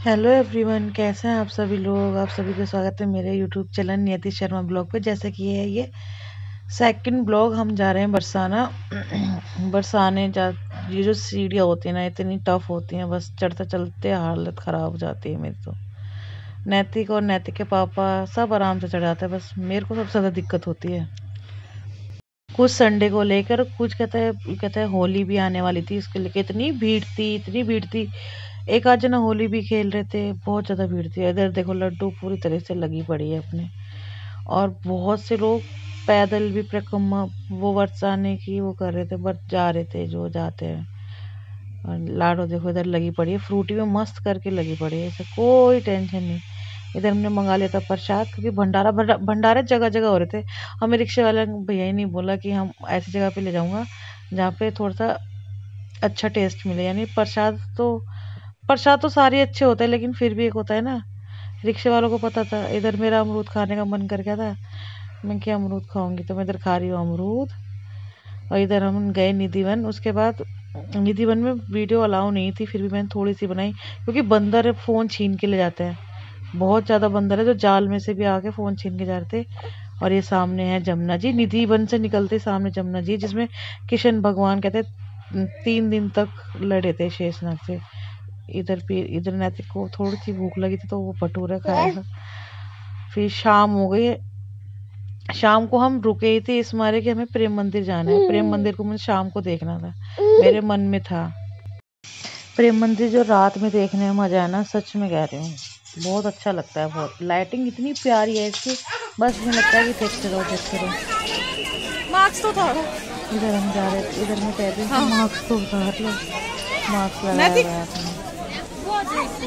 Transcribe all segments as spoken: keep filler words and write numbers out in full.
Hello everyone, कैसे हैं आप सभी लोग। आप सभी का स्वागत है मेरे यूट्यूब चैनल नियति शर्मा ब्लॉग पे। जैसे कि ये है ये सेकंड ब्लॉग। हम जा रहे हैं बरसाना। बरसाने जा ये जो सीढ़ियाँ होती हैं ना, इतनी टफ होती हैं, बस चढ़ते चलते हालत ख़राब हो जाती है मेरी। तो नैतिक और नैतिक के पापा सब आराम से चढ़ जाते हैं, बस मेरे को सबसे ज़्यादा दिक्कत होती है। कुछ संडे को लेकर, कुछ कहते हैं कहते हैं होली भी आने वाली थी, इसके लेके इतनी भीड़ थी, इतनी भीड़ थी। एक आध जना होली भी खेल रहे थे, बहुत ज़्यादा भीड़ थी। इधर देखो लड्डू पूरी तरह से लगी पड़ी है अपने, और बहुत से लोग पैदल भी परिक्रमा वो बरसाने की वो कर रहे थे, बट जा रहे थे जो जाते हैं। और लाडो देखो इधर लगी पड़ी है, फ्रूटी में मस्त करके लगी पड़ी है, ऐसे कोई टेंशन नहीं। इधर हमने मंगा लिया था प्रसाद, क्योंकि भंडारा भंडा- भंडारे जगह जगह हो रहे थे। हमें रिक्शे वाले भैया ही नहीं बोला कि हम ऐसी जगह पे ले जाऊंगा जहाँ पे थोड़ा सा अच्छा टेस्ट मिले। यानी प्रसाद तो प्रसाद तो सारे अच्छे होते हैं, लेकिन फिर भी एक होता है ना, रिक्शे वालों को पता था। इधर मेरा अमरूद खाने का मन कर गया था, मैं क्या अमरूद खाऊंगी, तो मैं इधर खा रही हूँ अमरूद। और इधर हम गए निधिवन। उसके बाद निधिवन में वीडियो अलाउ नहीं थी, फिर भी मैंने थोड़ी सी बनाई, क्योंकि बंदर फ़ोन छीन के ले जाते हैं। बहुत ज़्यादा बंदर है जो जाल में से भी आके फ़ोन छीन के जा रहे थे। और ये सामने है जमुना जी, निधि वन से निकलते सामने जमुना जी, जिसमें कृष्ण भगवान कहते तीन दिन तक लड़े थे शेषनाग से। इधर भी इधर नैतिक को थोड़ी सी भूख लगी थी, तो वो भटूरा खाया था। फिर शाम हो गई। शाम को हम रुके ही थे इस मारे कि हमें प्रेम मंदिर जाना है। प्रेम मंदिर को मुझे शाम को देखना था, मेरे मन में था। प्रेम मंदिर जो रात में देखने में मजा है ना, सच में कह रही हूँ, बहुत अच्छा लगता है। बहुत लाइटिंग इतनी प्यारी है इसकी, बस मुझे लगता है कि देखते रहो देखते रहो। मार्क्स तो उतारो। इधर हम जा रहे थे, इधर मैं कह रही हूँ हाँ। मास्क तो उतार लो। मास्क लगाया नैतिक हुआ है आपने। वो देख।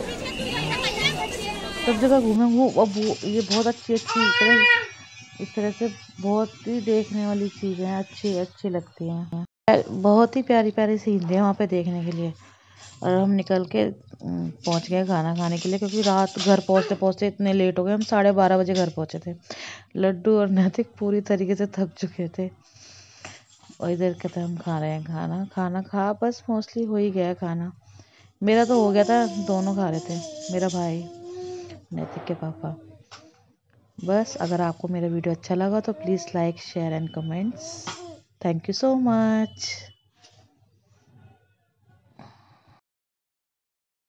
सब जगह घूमे वो। अब वो ये बहुत अच्छी अच्छी तरह इस तरह से बहुत ही देखने वाली चीज़ें हैं, अच्छी अच्छी लगती हैं। बहुत ही प्यारी प्यारी सीन थे वहाँ पे देखने के लिए। और हम निकल के अम, पहुँच गए खाना खाने के लिए, क्योंकि रात घर पहुँचते पहुँचते इतने लेट हो गए। हम साढ़े बारह बजे घर पहुँचे थे। लड्डू और नैतिक पूरी तरीके से थक चुके थे, और इधर कहते हम खा रहे हैं खाना। खाना खा बस मोस्टली हो ही गया खाना। मेरा तो हो गया था, दोनों खा रहे थे, मेरा भाई, नैतिक के पापा। बस अगर आपको मेरा वीडियो अच्छा लगा तो please like share and comments. Thank you so much.